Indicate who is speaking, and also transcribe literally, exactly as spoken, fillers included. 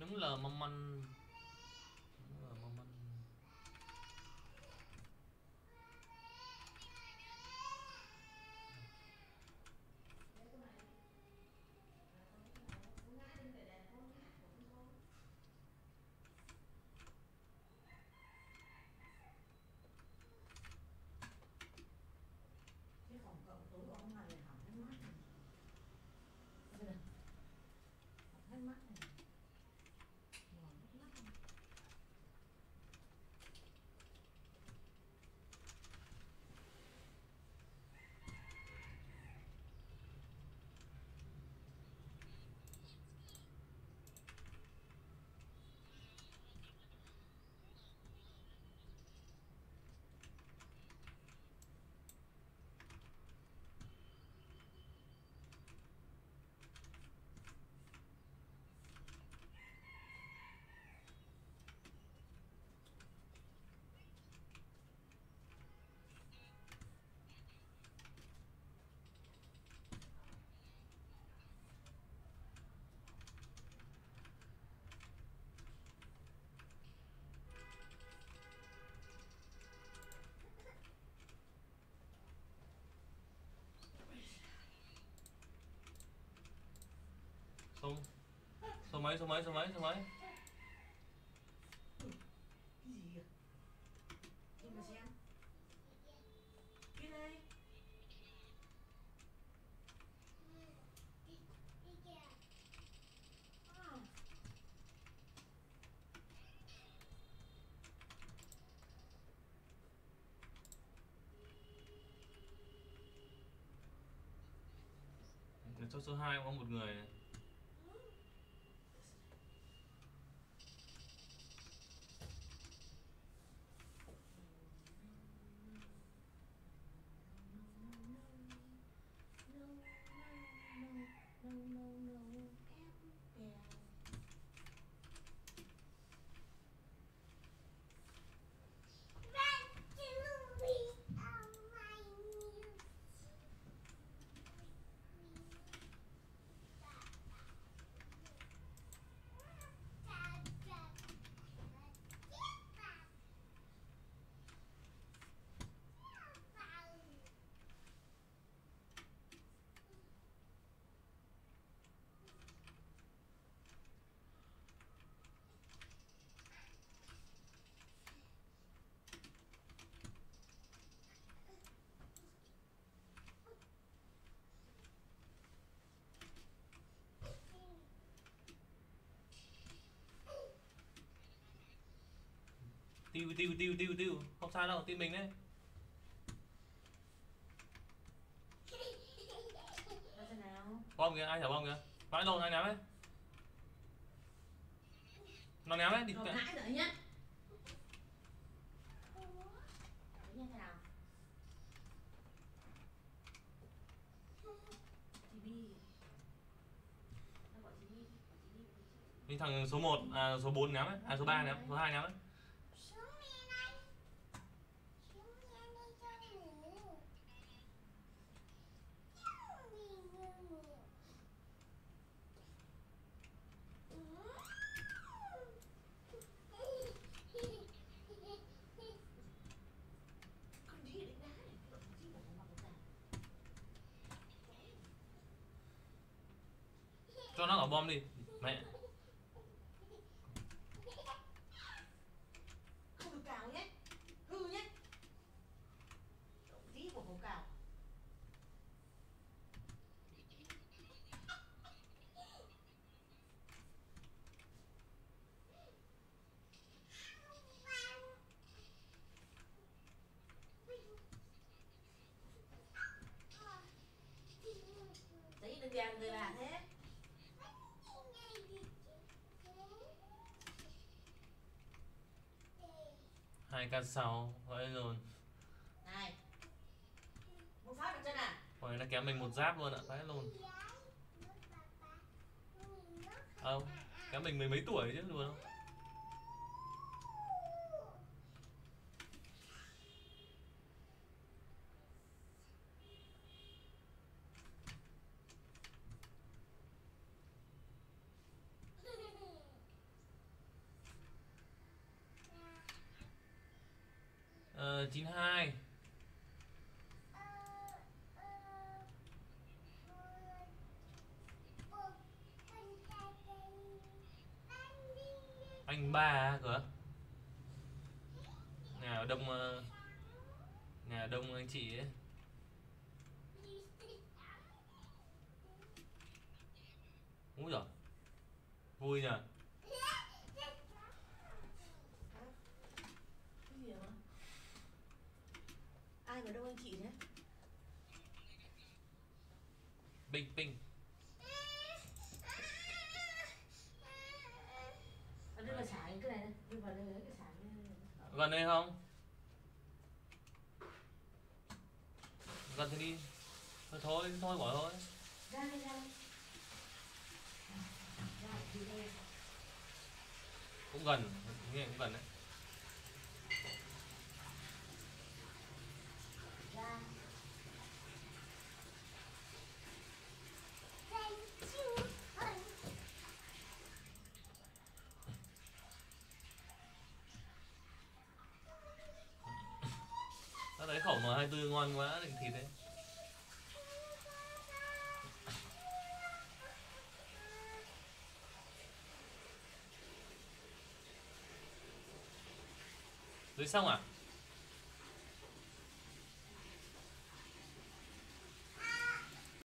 Speaker 1: Đúng là mong manh. Đúng là mong manh.
Speaker 2: Cái phòng cậu tối hôm nay hỏng hết mắt này. Đây này. Hỏng hết mắt này. Mỏi hết mắt này.
Speaker 1: Số số mấy số mấy số mấy số mấy?
Speaker 2: Cái gì kìa? Nhìn mà xem. Cái đây. À.
Speaker 1: Cho số hai có một người này. Tiêu tiêu tiêu tiêu tiêu, không sao đâu, tim mình đấy. Bom kìa, ai thả bom kìa. Vãi lộn, ai ném đấy. Nó ném đấy, đi
Speaker 2: Nó ngãi rồi nhá. Đấy nha nào.
Speaker 1: Đi thằng số một, à số bốn ném đấy, à số ba ném, số hai ném đấy. Cho nó ở bom đi, mẹ.
Speaker 2: Không được cào nhé. Hư nhé. Cậu tí của hổ cào. Đấy đừng gàn người bà thế.
Speaker 1: Hai k sáu, vậy rồi.
Speaker 2: Này. Một phát được chân à?
Speaker 1: Rồi nó kém mình một giáp luôn ạ, vãi luôn. Không, kém mình mười mấy tuổi chứ luôn không? là chín hai. Anh ba à, cửa nhà đông ờ, nhà đông anh chị ấy. Úi giời, vui nhờ.
Speaker 2: Cái gì hả? Ai mà đông anh chị thế?
Speaker 1: Pinh pinh.
Speaker 2: Ở đây là xả cái này này, đi vào đây lấy cái xả cái này.
Speaker 1: Gần đây không? Gần thì đi. Thôi thôi, thôi bỏ thôi.
Speaker 2: Ra đây ra đây. Ra đi đây.
Speaker 1: Cũng gần, nghe cũng gần đấy.
Speaker 2: Ra.
Speaker 1: Nó thấy khẩu mà hai mươi tư ngon quá, định thịt đấy. Dưới xong à?